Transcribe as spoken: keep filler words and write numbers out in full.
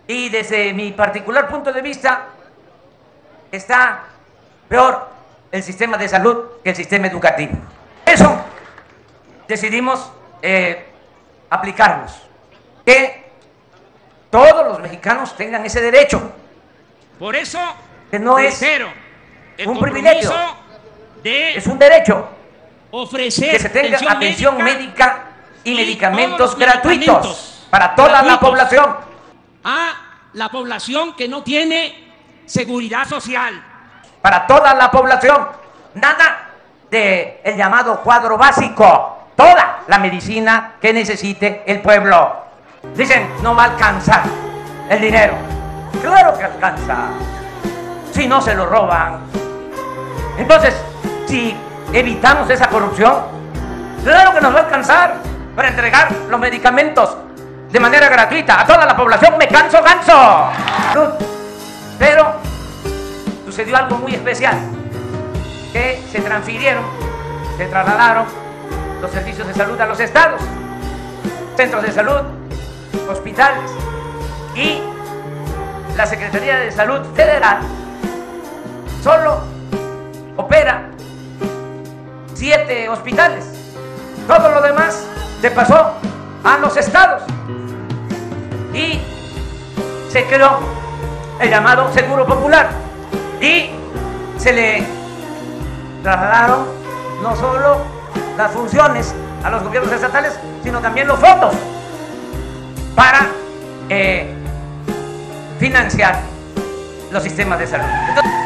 Y desde mi particular punto de vista, está peor el sistema de salud que el sistema educativo. Eso decidimos eh, aplicarnos, que todos los mexicanos tengan ese derecho. Por eso, que no es un privilegio, de es un derecho. Ofrecer que se tenga atención, atención médica, médica y, y medicamentos gratuitos medicamentos para toda gratuitos la población. A la población que no tiene seguridad social. Para toda la población. Nada de el llamado cuadro básico. Toda la medicina que necesite el pueblo. Dicen, no va a alcanzar el dinero. Claro que alcanza. Si no se lo roban. Entonces, si evitamos esa corrupción, claro que nos va a alcanzar para entregar los medicamentos de manera gratuita a toda la población. Me canso, ganso. Pero sucedió algo muy especial, que se transfirieron, se trasladaron los servicios de salud a los estados, centros de salud, hospitales, y la Secretaría de Salud Federal solo opera siete hospitales. Todo lo demás se pasó a los estados y se creó el llamado Seguro Popular y se le trasladaron no solo las funciones a los gobiernos estatales, sino también los fondos para eh, financiar los sistemas de salud. Entonces,